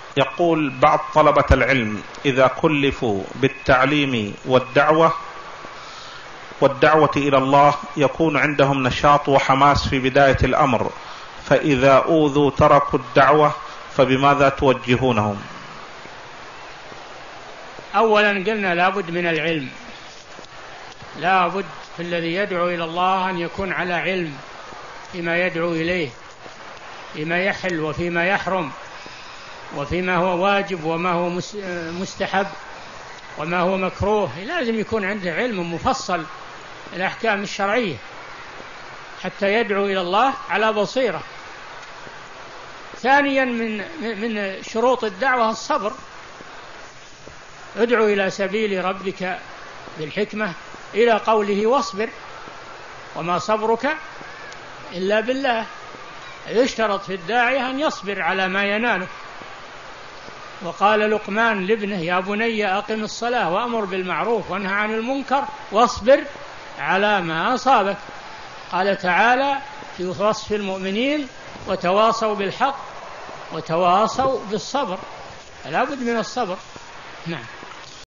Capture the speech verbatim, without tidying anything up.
يقول بعض طلبة العلم إذا كلفوا بالتعليم والدعوة والدعوة إلى الله يكون عندهم نشاط وحماس في بداية الأمر، فإذا أوذوا تركوا الدعوة، فبماذا توجهونهم؟ أولا قلنا لابد من العلم، لابد في الذي يدعو إلى الله أن يكون على علم فيما يدعو إليه، فيما يحل وفيما يحرم، وفيما هو واجب وما هو مستحب وما هو مكروه. لازم يكون عنده علم مفصل الأحكام الشرعية حتى يدعو إلى الله على بصيرة. ثانيا من من شروط الدعوة الصبر، ادعو إلى سبيل ربك بالحكمة إلى قوله واصبر وما صبرك إلا بالله. يشترط في الداعية أن يصبر على ما يناله. وقال لقمان لابنه يا بني أقم الصلاة وأمر بالمعروف وانهى عن المنكر واصبر على ما أصابك. قال تعالى في وصف المؤمنين وتواصوا بالحق وتواصوا بالصبر، فلا بد من الصبر. نعم.